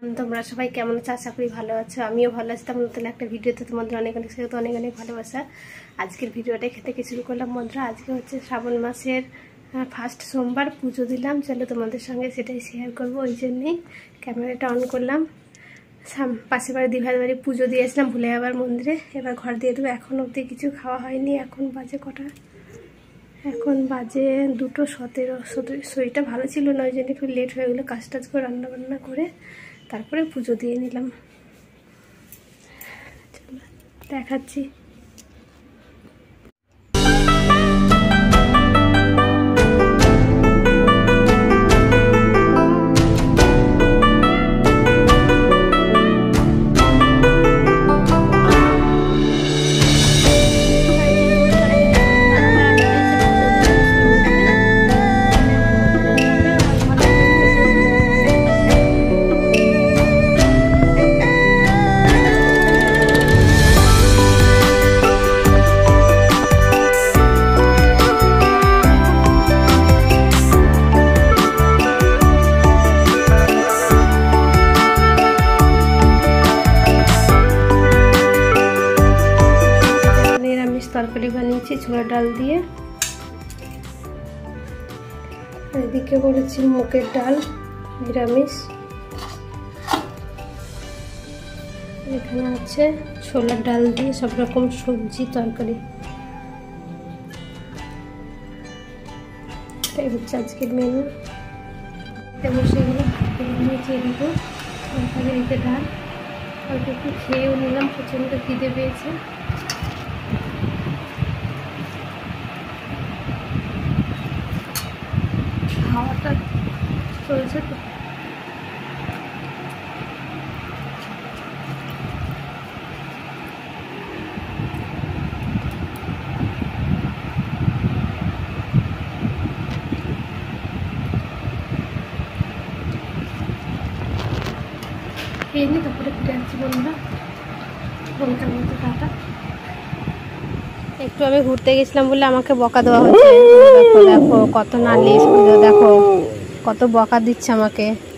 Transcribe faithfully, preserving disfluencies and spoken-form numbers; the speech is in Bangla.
তোমরা সবাই কেমন আছো? আশা করি ভালো আছো। আমিও ভালো আছি। তেমন নতুন একটা ভিডিওতে তোমাদের অনেক অনেক স্বাগত, অনেক অনেক ভালোবাসা। আজকের ভিডিওটা খেতে থেকে শুরু করলাম বন্ধুরা। আজকে হচ্ছে শ্রাবণ মাসের ফার্স্ট সোমবার, পুজো দিলাম। চলো তোমাদের সঙ্গে সেটাই শেয়ার করবো, ওই জন্যেই ক্যামেরাটা অন করলাম। পাশে বাড়ি দিভার বাড়ি পুজো দিয়েছিলাম ভুলে যাবার মন্দিরে, এবার ঘর দিয়ে দেবো। এখন অবধি কিছু খাওয়া হয়নি। এখন বাজে কটা? এখন বাজে দুটো সতেরো। শরীরটা ভালো ছিল না, ওই জন্য একটু লেট হয়ে গেলো। কাজ টাজ করে রান্না বান্না করে তারপরে পুজো দিয়ে নিলাম। চলো দেখাচ্ছি। তরকারি বানিয়েছি ছোলা ডাল দিয়ে। এদিকে করেছি মুগের ডাল নিরামিষ। এখানে আছে ছোলার ডাল দিয়ে সব রকম সবজি তরকারি। এই হচ্ছে আজকের মেনু। বসে গেলে নিয়েছি এদিকে তরকারি, এদিকে ডাল। অল্প একটু খেয়েও নিলাম, প্রচণ্ড খিদে পেয়েছে। হাওয়াটা চলছে তো। খেয়ে নি, তারপরে ফিরে আসছি বন্ধুরা। বলতাম মতো টাটা। একটু আমি ঘুরতে গেছিলাম বলে আমাকে বকা দেওয়া হচ্ছে। দেখো দেখো কত নালিশ, দেখো কত বকা দিচ্ছে আমাকে।